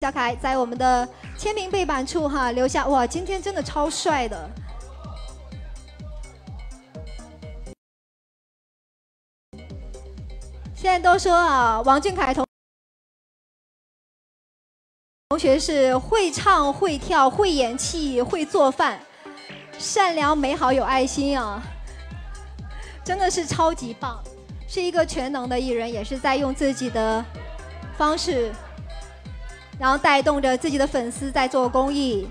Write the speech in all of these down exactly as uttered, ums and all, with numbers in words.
小凯在我们的签名背板处哈留下，哇，今天真的超帅的。现在都说啊，王俊凯同同学是会唱、会跳、会演戏、会做饭，善良、美好、有爱心啊，真的是超级棒，是一个全能的艺人，也是在用自己的方式。 然后带动着自己的粉丝在做公益。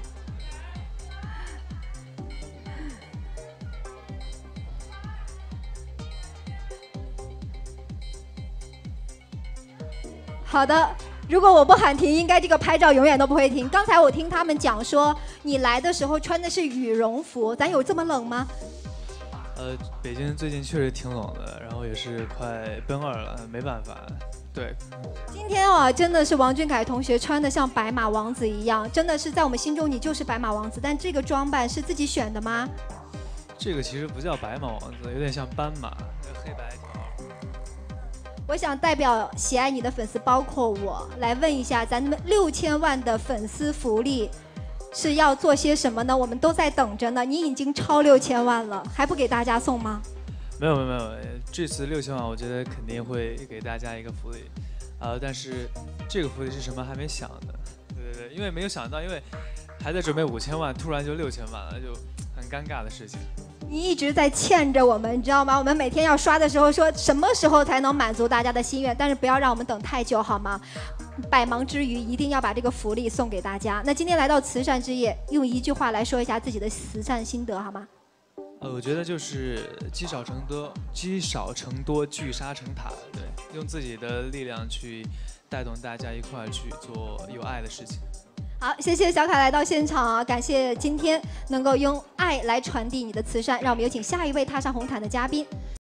好的，如果我不喊停，应该这个拍照永远都不会停。刚才我听他们讲说，你来的时候穿的是羽绒服，咱有这么冷吗？ 呃，北京最近确实挺冷的，然后也是快奔二了，没办法。对， 今天啊，真的是王俊凯同学穿的像白马王子一样，真的是在我们心中你就是白马王子。但这个装扮是自己选的吗？ 这个其实不叫白马王子，有点像斑马，黑白条。 我想代表喜爱你的粉丝，包括我，来问一下，咱们六千万的粉丝福利。 是要做些什么呢？我们都在等着呢。你已经超六千万了，还不给大家送吗？ 没有没有没有，这次六千万，我觉得肯定会给大家一个福利，啊、呃，但是这个福利是什么还没想呢。对对对，因为没有想到，因为还在准备五千万，突然就六千万了，就很尴尬的事情。 你一直在欠着我们，你知道吗？我们每天要刷的时候说什么时候才能满足大家的心愿，但是不要让我们等太久，好吗？ 百忙之余，一定要把这个福利送给大家。那今天来到慈善之夜，用一句话来说一下自己的慈善心得，好吗？ 呃，我觉得就是积少成多，积少成多，聚沙成塔。对，用自己的力量去带动大家一块儿去做有爱的事情。 好，谢谢小凯来到现场啊！感谢今天能够用爱来传递你的慈善，让我们有请下一位踏上红毯的嘉宾。